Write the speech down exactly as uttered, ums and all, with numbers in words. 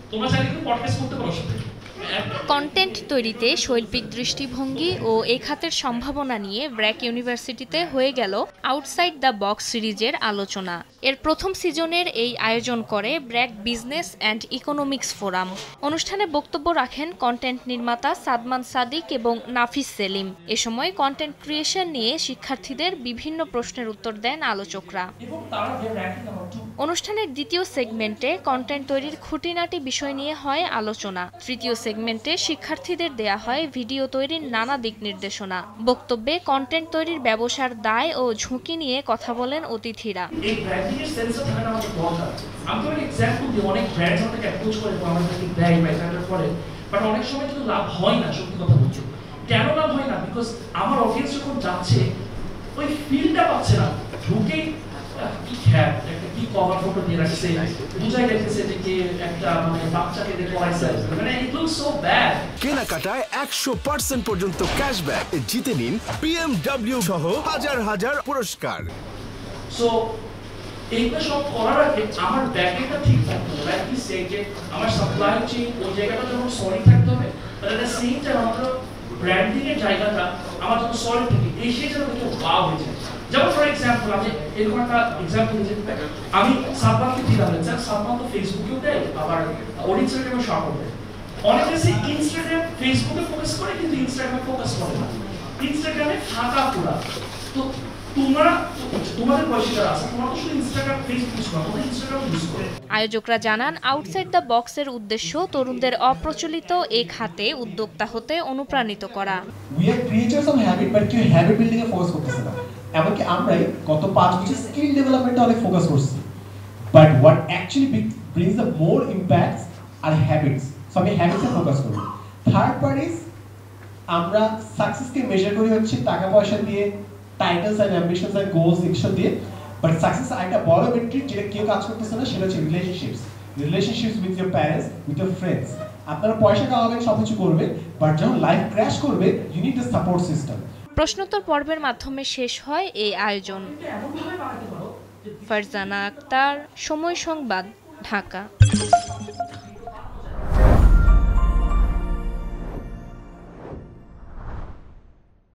তোমরা চাইলে কিন্তু পডকাস্ট করতে পারো সাথে। কন্টেন্ট তৈরিতে শৈল্পিক দৃষ্টিভঙ্গি ও এই খাতের সম্ভাবনা নিয়ে ব্র্যাক ইউনিভার্সিটিতে হয়ে গেল আউটসাইড দ্য বক্স সিরিজের আলোচনা। এর প্রথম সিজনের এই আয়োজন করে BRAC business and economics forum. অনুষ্ঠানে বক্তব্য রাখেন কন্টেন্ট নির্মাতা সাদমান সাদিক এবং নাফিস সেলিম। এ সময় কন্টেন্ট ক্রিয়েশন নিয়ে শিক্ষার্থীদের বিভিন্ন প্রশ্নের উত্তর দেন আলোচকরা। অনুষ্ঠানের দ্বিতীয় সেগমেন্টে কন্টেন্ট তৈরির খুঁটিনাটি বিষয় নিয়ে হয় আলোচনা। তৃতীয় সেগমেন্টে শিক্ষার্থীদের দেয়া হয় ভিডিও তৈরির নানা দিক নির্দেশনা। বক্তব্যে কন্টেন্ট তৈরির ব্যবসার দায় ও ঝুঁকি নিয়ে কথা বলেন অতিথিরা। কেন লাভ হয় না? বিকজ আমার অডিয়েন্স যখন যাচ্ছে ওই ফিলটা পাচ্ছে না, ঢুকেই কি খ্যাপ একটা কি কভার ফটো দিয়ে রাখছে, বুঝাই যাচ্ছে যে কে একটা মানে বাচ্চাকে দিয়ে পড়াইছে, মানে ইট লুকস সো ব্যাড। কেনাকাটায় একশো পার্সেন্ট পর্যন্ত ক্যাশব্যাক জিতে নিন বিএমডব্লিউ সহ হাজার হাজার পুরস্কার। সো এইগুলো সব করার আগে আমার ব্যাকএন্ডটা ঠিক থাকতে হবে, লাইক কি সে যে আমার সাপ্লাই চেইন ওই জায়গাটা যখন সলিড থাকতে হবে, but at the same time আমার ব্র্যান্ডিং এর জায়গাটা আমার যখন সলিড থাকে এই সেই যেন একটু ওয়াও হয়ে যায়। যেমন ফর এক্সাম্পল আমি এরকম একটা এক্সাম্পল দিতে আমি সাদমানকে দিলাম, স্যার সাদমান তো ফেসবুকেও দেয় আবার ওর ইনস্টাগ্রামে শর্টও দেয়। অনেকে সে ইনস্টাগ্রাম ফেসবুকে ফোকাস করে কিন্তু ইনস্টাগ্রামে ফোকাস করে না, ইনস্টাগ্রামে ফাঁকা পুরা। তো তোমরা তোমাদের পয়সা আছে, তোমরা তো শুধু ইনস্টাগ্রাম ফেসবুক ইউজ করো, তোমরা ইনস্টাগ্রাম ইউজ করো। আয়োজকরা জানান আউটসাইড দ্য বক্সের উদ্দেশ্য তরুণদের অপ্রচলিত এই খাতে উদ্যোক্তা হতে অনুপ্রাণিত করা। We are creators of habit, but কেউ হ্যাবিট বিল্ডিং এ ফোকাস করতেছে না। এমনকি আমরাই গত পাঁচ বছর স্কিল ডেভেলপমেন্টে অনেক ফোকাস করছি, but what actually brings the more impacts are habits. So আমি হ্যাবিটসে ফোকাস করব। থার্ড পার্টিস আমরা সাকসেসকে মেজার করি হচ্ছে টাকা পয়সা দিয়ে, titles and ambitions and goals extra দিয়ে, বাট সাকসেস একটা বড় মেট্রিক যেটা কেউ কাজ করতেছে না, সেটা হচ্ছে relationships. Relationships with your parents, with your friends. আপনারা পয়সা কামাবেন, সবকিছু করবেন, বাট যখন লাইফ ক্র্যাশ করবে you need the support system. প্রশ্নোত্তর পর্বের মাধ্যমে শেষ হয় এই আয়োজন। ফারজানা আক্তার, সময় সংবাদ, ঢাকা।